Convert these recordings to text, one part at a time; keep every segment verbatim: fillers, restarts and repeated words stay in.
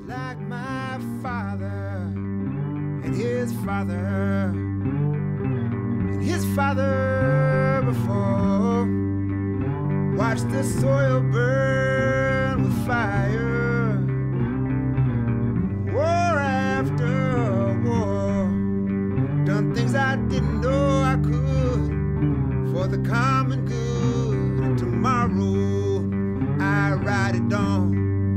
like my father and his father and his father before. Watch the soil burn with fire, war after war. Done things I didn't know I could for the common good. And tomorrow I ride it on.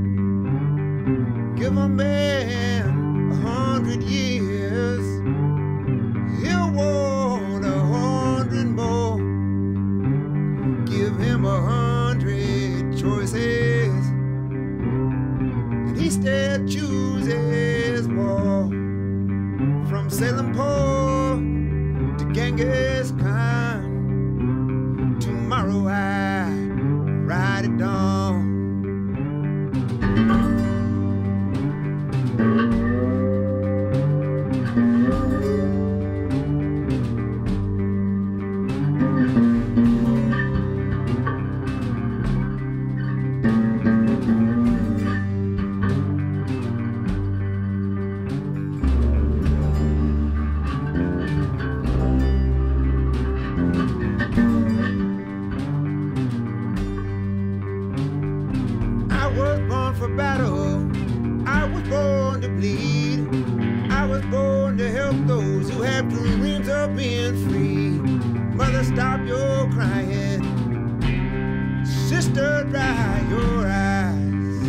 Give a man a hundred years, he'll want a hundred more. Give him a hundred choices, and he still chooses war. From Salem poor to Genghis Khan, tomorrow I ride it on. For battle, I was born to bleed. I was born to help those who have dreams of being free. Mother, stop your crying. Sister, dry your eyes.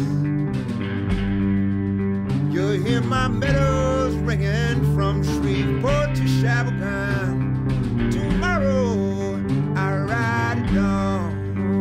You'll hear my medals ringing from Shreveport to Sheboygan. Tomorrow I ride it on.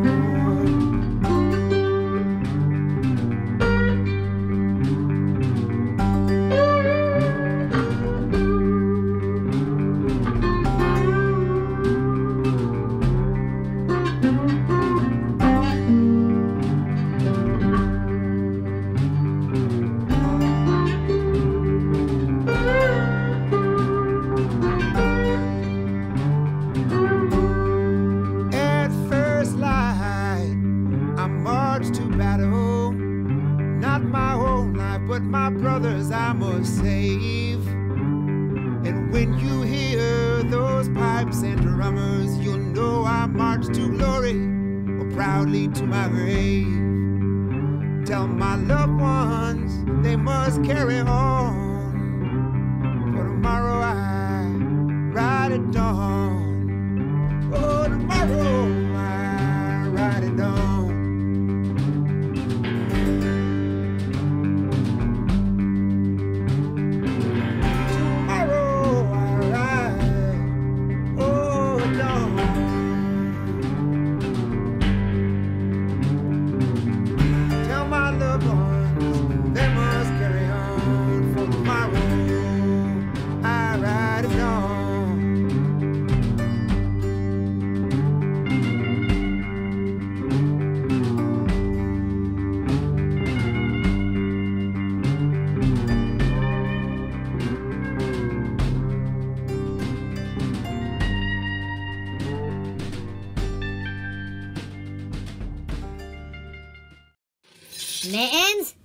But my brothers I must save. And when you hear those pipes and drummers, you'll know I march to glory or proudly to my grave. Tell my loved ones they must carry on, for tomorrow I ride at dawn. Oh, tomorrow I ride at dawn. Mittens?